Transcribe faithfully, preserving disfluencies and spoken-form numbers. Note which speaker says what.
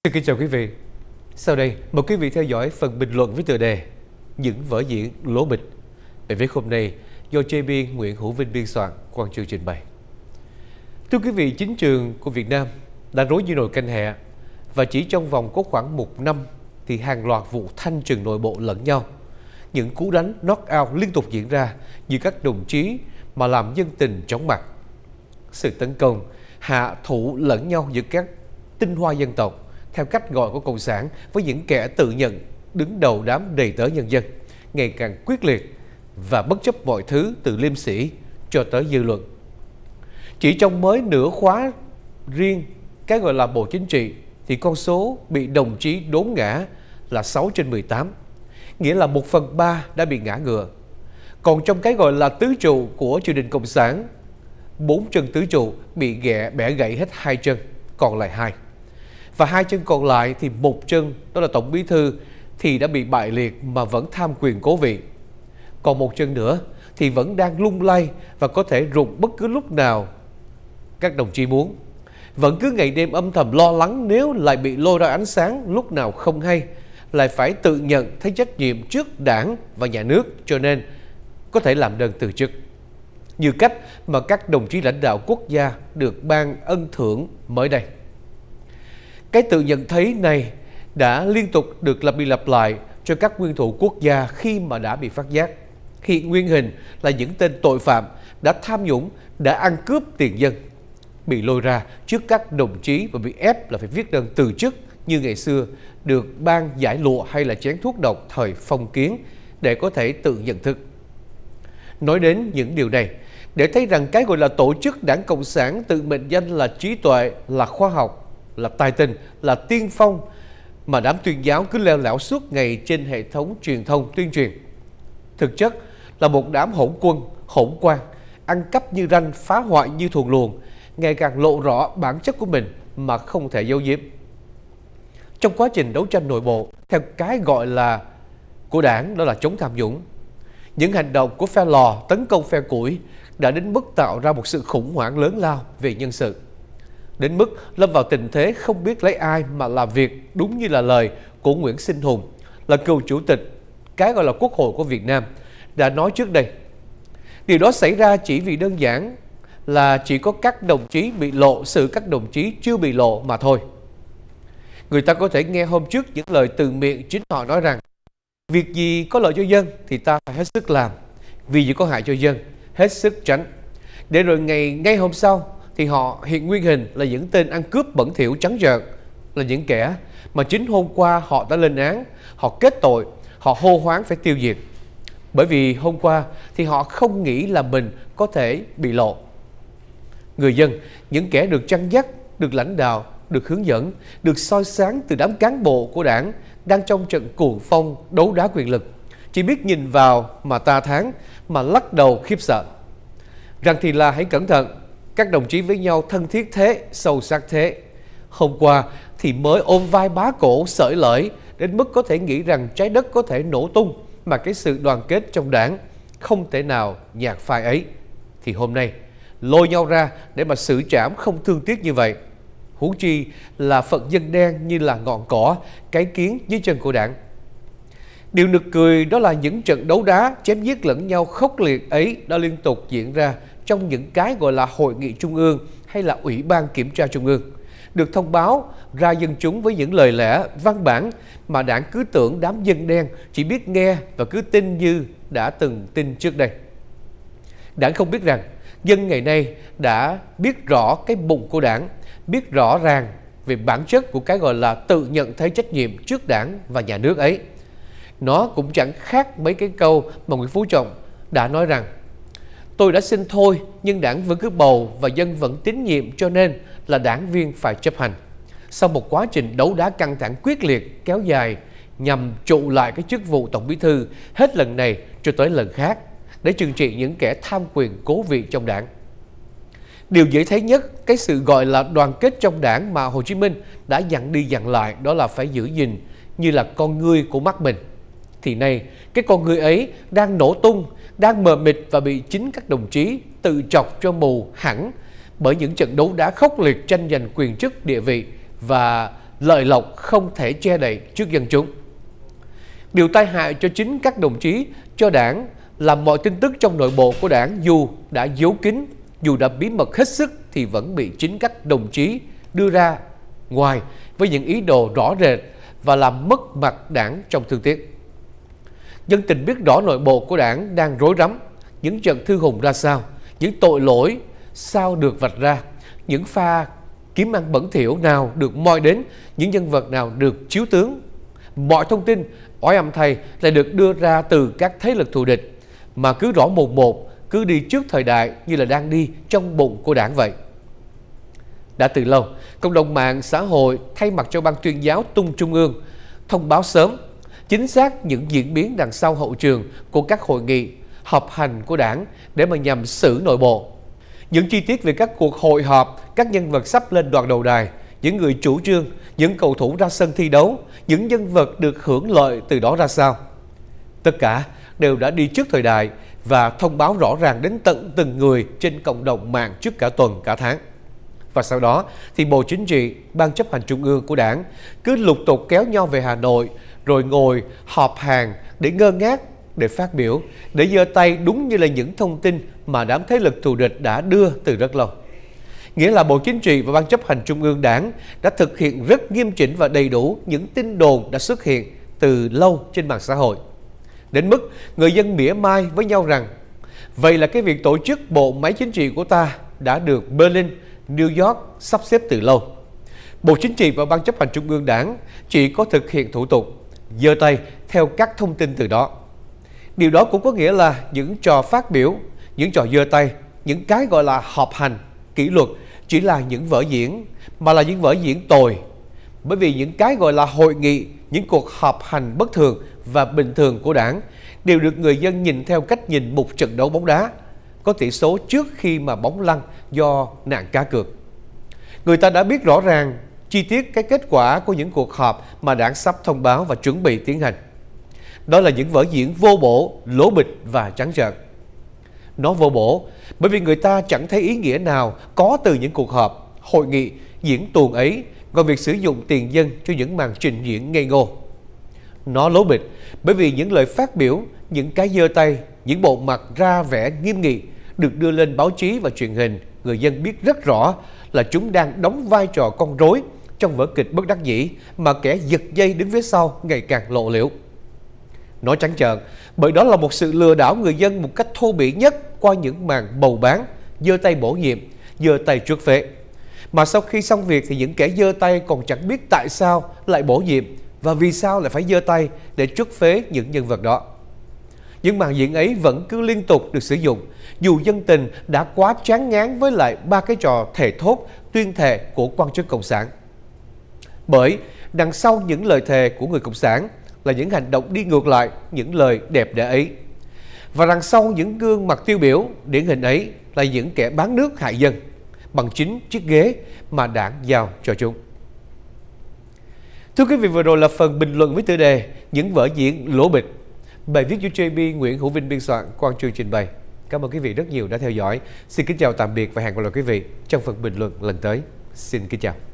Speaker 1: Xin kính chào quý vị. Sau đây, mời quý vị theo dõi phần bình luận với tựa đề Những vở diễn lố bịch. Bài viết hôm nay do J B Nguyễn Hữu Vinh biên soạn, Quang Chương trình bày. Thưa quý vị, chính trường của Việt Nam đã rối như nồi canh hẹ, và chỉ trong vòng có khoảng một năm thì hàng loạt vụ thanh trừng nội bộ lẫn nhau, những cú đánh knock out liên tục diễn ra giữa các đồng chí mà làm dân tình chóng mặt. Sự tấn công, hạ thủ lẫn nhau giữa các tinh hoa dân tộc theo cách gọi của Cộng sản với những kẻ tự nhận đứng đầu đám đầy tớ nhân dân ngày càng quyết liệt và bất chấp mọi thứ từ liêm sĩ cho tới dư luận. Chỉ trong mới nửa khóa riêng cái gọi là Bộ Chính trị thì con số bị đồng chí đốn ngã là sáu trên mười tám, nghĩa là một phần ba đã bị ngã ngựa. Còn trong cái gọi là tứ trụ của triều đình Cộng sản, bốn chân tứ trụ bị ghẹ bẻ gãy hết hai chân, còn lại hai. Và hai chân còn lại thì một chân, đó là Tổng Bí thư, thì đã bị bại liệt mà vẫn tham quyền cố vị. Còn một chân nữa thì vẫn đang lung lay và có thể rụng bất cứ lúc nào các đồng chí muốn. Vẫn cứ ngày đêm âm thầm lo lắng nếu lại bị lôi ra ánh sáng lúc nào không hay, lại phải tự nhận thấy trách nhiệm trước Đảng và Nhà nước, cho nên có thể làm đơn từ chức. Như cách mà các đồng chí lãnh đạo quốc gia được ban ân thưởng mới đây. Cái tự nhận thấy này đã liên tục được lặp đi lặp lại cho các nguyên thủ quốc gia khi mà đã bị phát giác. Hiện nguyên hình là những tên tội phạm đã tham nhũng, đã ăn cướp tiền dân, bị lôi ra trước các đồng chí và bị ép là phải viết đơn từ chức như ngày xưa được ban giải lụa hay là chén thuốc độc thời phong kiến để có thể tự nhận thức. Nói đến những điều này để thấy rằng cái gọi là tổ chức Đảng Cộng sản tự mệnh danh là trí tuệ, là khoa học, là tài tình, là tiên phong, mà đám tuyên giáo cứ leo lẻo suốt ngày trên hệ thống truyền thông tuyên truyền, thực chất là một đám hỗn quân, hỗn quan, ăn cắp như ranh, phá hoại như thuần luồng, ngày càng lộ rõ bản chất của mình mà không thể giấu giếm. Trong quá trình đấu tranh nội bộ theo cái gọi là của Đảng, đó là chống tham nhũng, những hành động của phe lò tấn công phe củi đã đến mức tạo ra một sự khủng hoảng lớn lao về nhân sự, đến mức lâm vào tình thế không biết lấy ai mà làm việc, đúng như là lời của Nguyễn Sinh Hùng, là cựu chủ tịch cái gọi là Quốc hội của Việt Nam, đã nói trước đây. Điều đó xảy ra chỉ vì đơn giản là chỉ có các đồng chí bị lộ xử các đồng chí chưa bị lộ mà thôi. Người ta có thể nghe hôm trước những lời từ miệng chính họ nói rằng việc gì có lợi cho dân thì ta phải hết sức làm, vì gì có hại cho dân hết sức tránh. Để rồi ngày ngay hôm sau thì họ hiện nguyên hình là những tên ăn cướp bẩn thỉu trắng trợn, là những kẻ mà chính hôm qua họ đã lên án, họ kết tội, họ hô hoán phải tiêu diệt. Bởi vì hôm qua thì họ không nghĩ là mình có thể bị lộ. Người dân, những kẻ được chăn dắt, được lãnh đạo, được hướng dẫn, được soi sáng từ đám cán bộ của Đảng đang trong trận cuồng phong đấu đá quyền lực, chỉ biết nhìn vào mà ta thán, mà lắc đầu khiếp sợ. Rằng thì là hãy cẩn thận, các đồng chí với nhau thân thiết thế, sâu sắc thế. Hôm qua thì mới ôm vai bá cổ sởi lởi đến mức có thể nghĩ rằng trái đất có thể nổ tung, mà cái sự đoàn kết trong Đảng không thể nào nhạt phai ấy. Thì hôm nay lôi nhau ra để mà xử trảm không thương tiếc như vậy. Huống chi là phận dân đen như là ngọn cỏ, cái kiến dưới chân của Đảng. Điều nực cười đó là những trận đấu đá chém giết lẫn nhau khốc liệt ấy đã liên tục diễn ra trong những cái gọi là hội nghị trung ương hay là ủy ban kiểm tra trung ương, được thông báo ra dân chúng với những lời lẽ văn bản mà Đảng cứ tưởng đám dân đen chỉ biết nghe và cứ tin như đã từng tin trước đây. Đảng không biết rằng dân ngày nay đã biết rõ cái bụng của Đảng, biết rõ ràng về bản chất của cái gọi là tự nhận thấy trách nhiệm trước Đảng và Nhà nước ấy. Nó cũng chẳng khác mấy cái câu mà Nguyễn Phú Trọng đã nói rằng tôi đã xin thôi nhưng Đảng vẫn cứ bầu và dân vẫn tín nhiệm, cho nên là đảng viên phải chấp hành. Sau một quá trình đấu đá căng thẳng quyết liệt kéo dài nhằm trụ lại cái chức vụ Tổng Bí thư hết lần này cho tới lần khác để trừng trị những kẻ tham quyền cố vị trong Đảng. Điều dễ thấy nhất, cái sự gọi là đoàn kết trong Đảng mà Hồ Chí Minh đã dặn đi dặn lại, đó là phải giữ gìn như là con ngươi của mắt mình. Thì nay, cái con ngươi ấy đang nổ tung, đang mờ mịt và bị chính các đồng chí tự chọc cho mù hẳn bởi những trận đấu đá khốc liệt tranh giành quyền chức địa vị và lợi lộc không thể che đậy trước dân chúng. Điều tai hại cho chính các đồng chí, cho đảng là mọi tin tức trong nội bộ của đảng dù đã giấu kín, dù đã bí mật hết sức thì vẫn bị chính các đồng chí đưa ra ngoài với những ý đồ rõ rệt và làm mất mặt đảng trong thương tiếc. Dân tình biết rõ nội bộ của đảng đang rối rắm, những trận thư hùng ra sao, những tội lỗi sao được vạch ra, những pha kiếm ăn bẩn thỉu nào được moi đến, những nhân vật nào được chiếu tướng. Mọi thông tin, oái âm thay lại được đưa ra từ các thế lực thù địch mà cứ rõ mồn một, cứ đi trước thời đại như là đang đi trong bụng của đảng vậy. Đã từ lâu, cộng đồng mạng xã hội thay mặt cho ban tuyên giáo tung trung ương thông báo sớm, chính xác những diễn biến đằng sau hậu trường của các hội nghị, họp hành của đảng để mà nhằm xử nội bộ. Những chi tiết về các cuộc hội họp, các nhân vật sắp lên đoàn đầu đài, những người chủ trương, những cầu thủ ra sân thi đấu, những nhân vật được hưởng lợi từ đó ra sao. Tất cả đều đã đi trước thời đại và thông báo rõ ràng đến tận từng người trên cộng đồng mạng trước cả tuần, cả tháng. Và sau đó thì Bộ Chính trị, Ban chấp hành Trung ương của đảng cứ lục tục kéo nhau về Hà Nội rồi ngồi họp hàng để ngơ ngác, để phát biểu, để giơ tay đúng như là những thông tin mà đám thế lực thù địch đã đưa từ rất lâu. Nghĩa là Bộ Chính trị và Ban chấp hành Trung ương đảng đã thực hiện rất nghiêm chỉnh và đầy đủ những tin đồn đã xuất hiện từ lâu trên mạng xã hội. Đến mức người dân mỉa mai với nhau rằng vậy là cái việc tổ chức bộ máy chính trị của ta đã được Berlin, New York sắp xếp từ lâu. Bộ Chính trị và Ban chấp hành Trung ương đảng chỉ có thực hiện thủ tục, giơ tay theo các thông tin từ đó. Điều đó cũng có nghĩa là những trò phát biểu, những trò giơ tay, những cái gọi là họp hành, kỷ luật chỉ là những vở diễn, mà là những vở diễn tồi. Bởi vì những cái gọi là hội nghị, những cuộc họp hành bất thường và bình thường của đảng đều được người dân nhìn theo cách nhìn một trận đấu bóng đá, có tỷ số trước khi mà bóng lăn do nạn cá cược. Người ta đã biết rõ ràng chi tiết cái kết quả của những cuộc họp mà đảng sắp thông báo và chuẩn bị tiến hành. Đó là những vở diễn vô bổ, lố bịch và trắng trợn. Nó vô bổ bởi vì người ta chẳng thấy ý nghĩa nào có từ những cuộc họp, hội nghị, diễn tuồng ấy ngoài việc sử dụng tiền dân cho những màn trình diễn ngây ngô. Nó lố bịch bởi vì những lời phát biểu, những cái giơ tay, những bộ mặt ra vẻ nghiêm nghị được đưa lên báo chí và truyền hình, người dân biết rất rõ là chúng đang đóng vai trò con rối trong vở kịch bất đắc dĩ mà kẻ giật dây đứng phía sau ngày càng lộ liễu. Nói trắng trợn, bởi đó là một sự lừa đảo người dân một cách thô bỉ nhất qua những màn bầu bán, giơ tay bổ nhiệm, giơ tay chuất phế. Mà sau khi xong việc thì những kẻ giơ tay còn chẳng biết tại sao lại bổ nhiệm và vì sao lại phải giơ tay để chuất phế những nhân vật đó. Những màn diễn ấy vẫn cứ liên tục được sử dụng, dù dân tình đã quá chán ngán với lại ba cái trò thề thốt, tuyên thệ của quan chức Cộng sản. Bởi đằng sau những lời thề của người Cộng sản là những hành động đi ngược lại những lời đẹp đẽ ấy. Và đằng sau những gương mặt tiêu biểu, điển hình ấy là những kẻ bán nước hại dân bằng chính chiếc ghế mà đảng giao cho chúng. Thưa quý vị, vừa rồi là phần bình luận với tựa đề Những vở diễn lố bịch. Bài viết do gi bê Nguyễn Hữu Vinh biên soạn, Quang Trường trình bày. Cảm ơn quý vị rất nhiều đã theo dõi. Xin kính chào tạm biệt và hẹn gặp lại quý vị trong phần bình luận lần tới. Xin kính chào.